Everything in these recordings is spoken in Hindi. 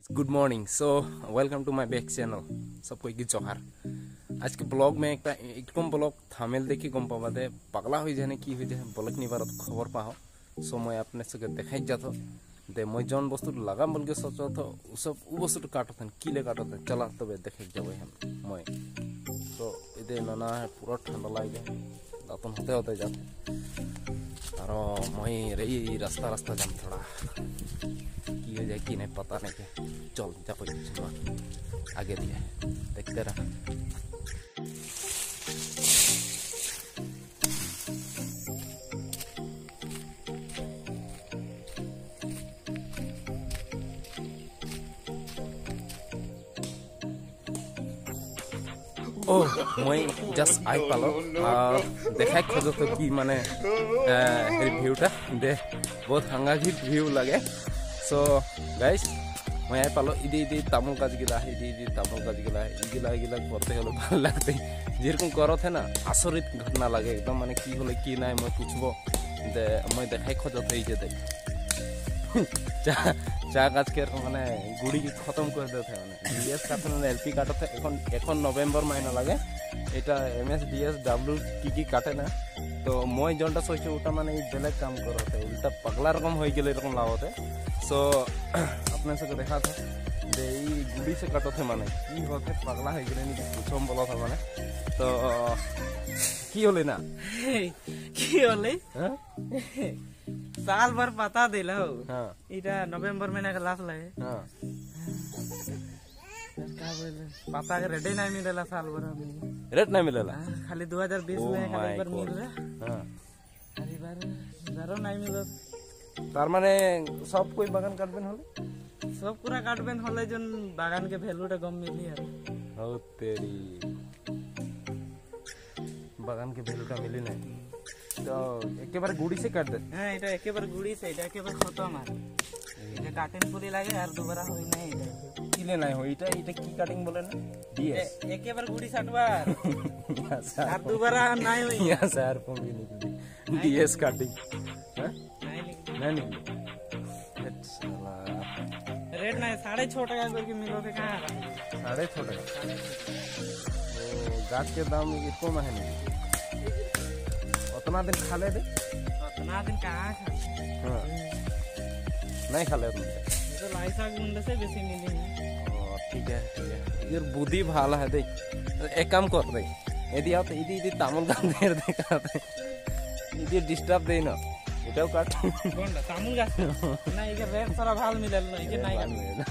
Good morning. So welcome to my back channel. सबको एक जोहार। आज के ब्लॉग में एकदम ब्लॉग थामेल देखी गम पावा दे पगला हो जाने की हो जाए ब्लॉग नहीं बार खबर पाओ। सो मैं अपने सके देखा जाता दे मैं जौन वस्तु लगा बोल के सोचो तो सब वो वस्तु काटो थे किले काटो थे चला तब देखे जब हम मैं तो इधर नाना है पूरा ठंडा लगे दातन होते होते जाते और मैं रही रास्ता रास्ता जाम थोड़ा की हो जाए कि नहीं पता नहीं के चल जा कोई आगे दिए देखते रहा। ओह मैं जस्ट आई पालो देखा खोजो तो कि माने ভিউটা दे बहुत हंगाघित ভিউ लगे। सो गाइस मैं आई पालो इदी तामुल काज गिला इदी तामुल काज गिला इगिला करते हलो भालो लगते जेरकम करो थे ना आसरित घटना लगे एकदम माने की होले की नाय मैं पूछबो दे मैं देखाई खोजो तो इजे देख चा काज के माने गुड़ी की खत्म कर देते माने डीएस काटते ना एलपी काटते এখন নভেম্বর মাইনা লাগে এটা এমএস ডিএস ডব্লিউ কি কাটে না তো মই জনটা সইছে ওটা মানে বেলেগ কাম করতে উল্টা পাগলা রকম হয়ে গেল এরকম লাভতে। सो अपने से देखा था दे गुड़ी से काटो थे माने की होते पगला हो गए नहीं पूछम बोला था माने तो की होले ना की होले साल भर पता दिला हो। हां इटा नवंबर महीना का लास्ट लगे। हां का बोले पता के रेडी नहीं मिलेला साल भर रेट नहीं मिलेला खाली 2020 में खाली एक बार मिल रहा। हां खाली बार जरो नहीं मिलो तार माने सब कोई बागान काटबेन होले सब पूरा काटबेन होले जन बागान के वैल्यूटा कम मिली यार। ओ तेरी बागान के वैल्यूटा मिली नहीं तो एके बार गुड़ी से काट दे। हां एटा एके बार गुड़ी से एटा एके बार खत्म है एटा काटिंग पूरी लागे यार दोबारा होई नहीं एटा किले नहीं हो एटा की काटिंग बोले ना डीएस एके बार गुड़ी सटवा यार दोबारा नहीं होई यहां से यार पम भी निकली डीएस काटिंग। हां नहीं रेट नहीं 6.5 टका करके मिलो थे कहाँ 6.5 टका गाछ के दाम इसको महंगे उतना दिन खा ले दे उतना दिन कहाँ खा। हाँ नहीं खा ले तो लाइसा गुंडे से बेसी मिली। ठीक है यार बुद्धि भाला है देख एक काम कर दे यदि आप इदी तामुल का देर देखा इदी डिस्टर्ब दे ना এটাও কাট কোনটা তামুল গাছ না একে রেট সারা ভাল মিলাল না একে নাই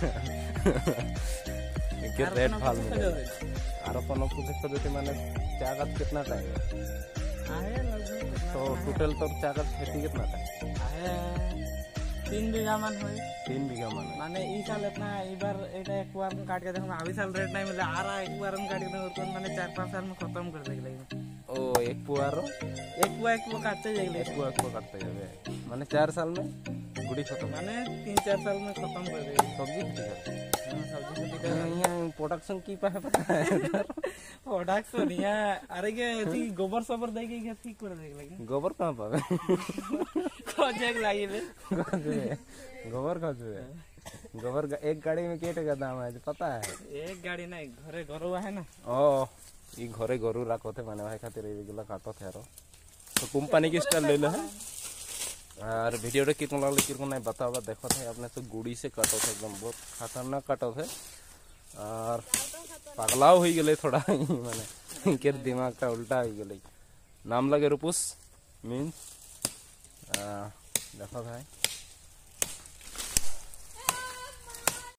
একে রেট ভাল মিলাল আর কোনো कुछ करते माने चा गाछ कितना टाइम आहे लगभग तो टोटल तो चा गाछ खेती कितना टाइम आहे 3 बीघा मान होई 3 बीघा माने ई साल इतना ई बार एटा एक बार में काट के देखो अभी साल रेट नहीं मिला आ रहा एक बार में काट के देखो माने 4-5 साल में खत्म कर देले। ओ एक पुआरो एक पुआ काटते जाएगा एक पुआ काटते जावे माने 4 साल में गुड़ी खत्म माने 3-4 साल में खत्म कर देगा सब्जी खेती कर सब्जी खेती कर यहाँ प्रोडक्शन की पता है प्रोडक्शन यहाँ अरे के थी गोबर सबर दे के ठीक कर देगा लेकिन गोबर कहां पावे खोजेक लागी ले गोबर का जो है गोबर का एक गाड़ी में कितने का दाम है पता है एक गाड़ी नहीं घरे गरुआ है ना ओ ई घरे गरु राखो थे माने भाई खातिर एगुला काटो थे आरो तो कंपनी की स्टाइल ले लो है और वीडियो रे कितना लागले किरको नहीं बतावा देखो थे अपने से गुड़ी से काटो थे एकदम बहुत खतरनाक काटो थे और पगलाव हो गेले थोड़ा माने इनके दिमाग का उल्टा हो गेले। नाम लगे रूपुस मीन देखो भाई